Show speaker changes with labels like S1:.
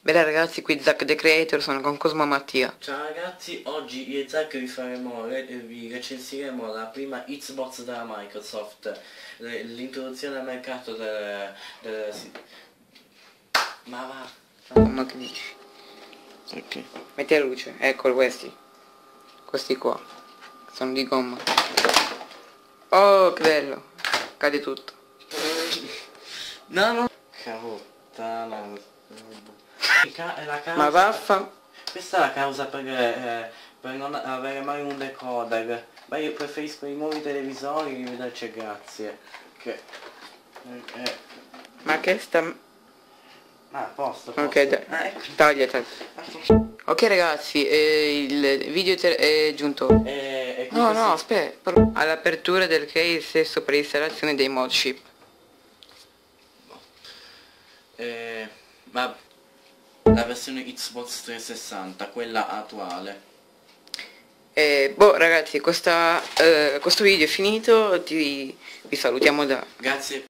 S1: Bene ragazzi, qui Zack the Creator, sono con Cosmo Mattia.
S2: Ciao ragazzi, oggi io e Zack vi recensiremo la prima Xbox della Microsoft, l'introduzione al mercato Ma va...
S1: Ma che dici?
S2: Ok.
S1: Metti la luce, ecco questi qua, sono di gomma. Oh che bello, cade tutto.
S2: No, no. Cavottana. È la causa...
S1: Ma vaffa.
S2: Questa è la causa per non avere mai un decoder. Ma io preferisco i nuovi televisori, arrivederci e grazie.
S1: Ma che sta...
S2: Ah, a posto,
S1: Ok,
S2: ecco.
S1: taglia. Ok ragazzi, il video è giunto. No, aspetta, all'apertura del case sopra installazione dei modchip.
S2: Ma la versione Xbox 360, quella attuale.
S1: Boh ragazzi, questo video è finito, vi salutiamo da...
S2: Grazie.